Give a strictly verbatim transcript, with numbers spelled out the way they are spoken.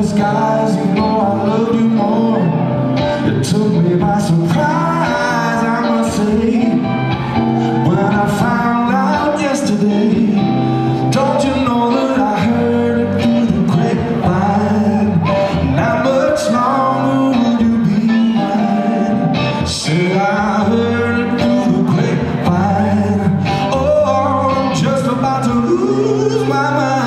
skies, you know I love you more. It took me by surprise, I must say, when I found out yesterday. Don't you know that I heard it through the grapevine? How much longer will you be mine? Said I heard it through the grapevine. Oh, I'm just about to lose my mind.